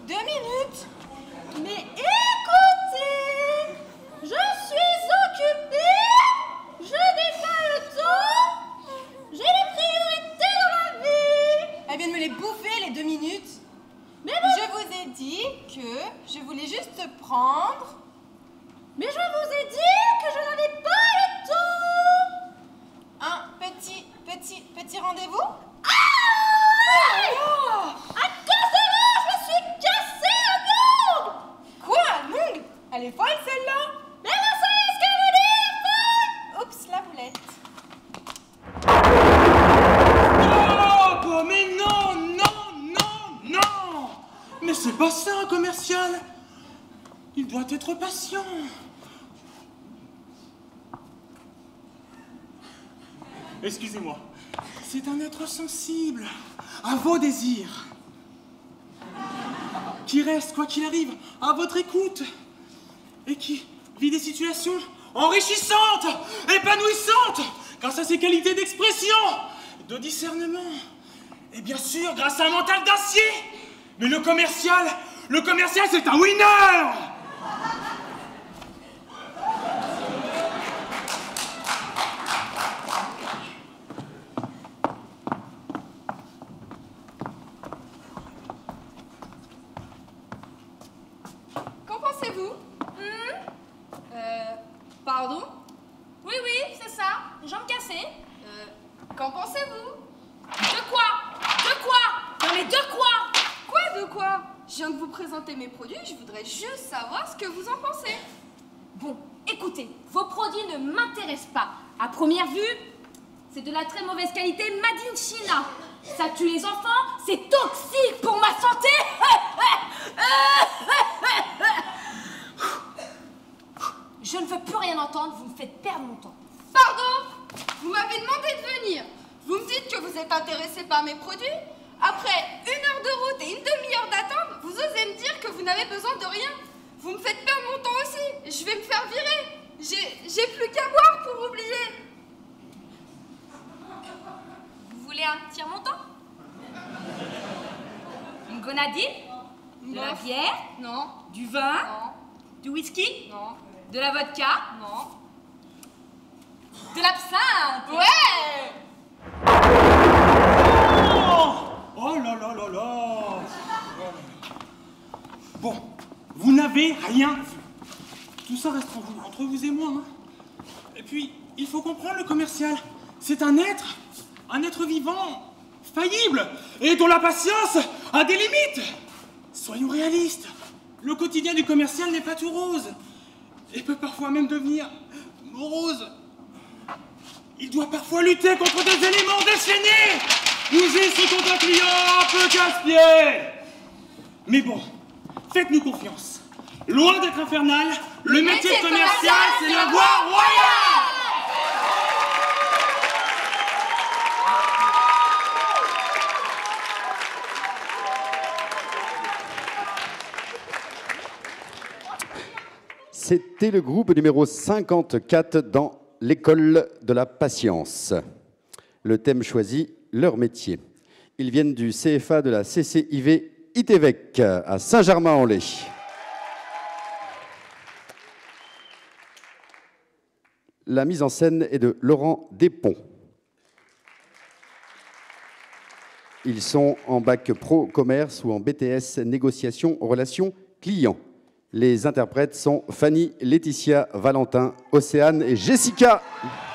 minutes. Mais écoutez, je suis occupée, je n'ai pas le temps, j'ai des priorités dans la vie. Elle vient de me les bouffer, les 2 minutes. Mais bon, je vous ai dit que je voulais juste prendre... Mais je vous ai dit que je n'avais pas le temps. Un petit rendez-vous. Ah! À cause de là, je me suis cassé le monde. Quoi, l'ongle? Elle est folle celle-là. Mais vous savez ce qu'elle veut dire, folle? Oups, la boulette. Oh, mais non. Mais c'est pas ça un commercial. Il doit être patient. Excusez-moi. C'est un être sensible à vos désirs, qui reste, quoi qu'il arrive, à votre écoute, et qui vit des situations enrichissantes, épanouissantes, grâce à ses qualités d'expression, de discernement, et bien sûr, grâce à un mental d'acier. Mais le commercial, c'est un winner. Pardon? Oui, c'est ça. Jambes cassées. Qu'en pensez-vous? De quoi? Non mais de quoi? Quoi de quoi? Je viens de vous présenter mes produits, je voudrais juste savoir ce que vous en pensez. Bon, écoutez, vos produits ne m'intéressent pas. À première vue, c'est de la très mauvaise qualité made in China. Ça tue les enfants, c'est toxique pour ma santé. Je ne veux plus rien entendre, vous me faites perdre mon temps. Pardon? Vous m'avez demandé de venir. Vous me dites que vous êtes intéressé par mes produits. Après 1 heure de route et une demi-heure d'attente, vous osez me dire que vous n'avez besoin de rien. Vous me faites perdre mon temps aussi. Je vais me faire virer. J'ai plus qu'à boire pour oublier. Vous voulez un tire-montant? Une grenadine? De la bière? Non. Du vin? Non. Du whisky? Non. De la vodka? Non. De l'absinthe? Ouais! Oh là. Bon, vous n'avez rien vu. Tout ça reste entre vous et moi. Hein. Et puis, il faut comprendre le commercial. C'est un être vivant, faillible, et dont la patience a des limites. Soyons réalistes. Le quotidien du commercial n'est pas tout rose. Et peut parfois même devenir morose. Il doit parfois lutter contre des éléments déchaînés, ou juste contre un client un peu casse-pied. Mais bon, faites-nous confiance. Loin d'être infernal, le métier de commercial, c'est la voie royale. C'était le groupe numéro 54 dans l'école de la patience. Le thème choisi, leur métier. Ils viennent du CFA de la CCIV Itevec à Saint-Germain-en-Laye. La mise en scène est de Laurent Despons. Ils sont en bac pro commerce ou en BTS négociation relations clients. Les interprètes sont Fanny, Laetitia, Valentin, Océane et Jessica.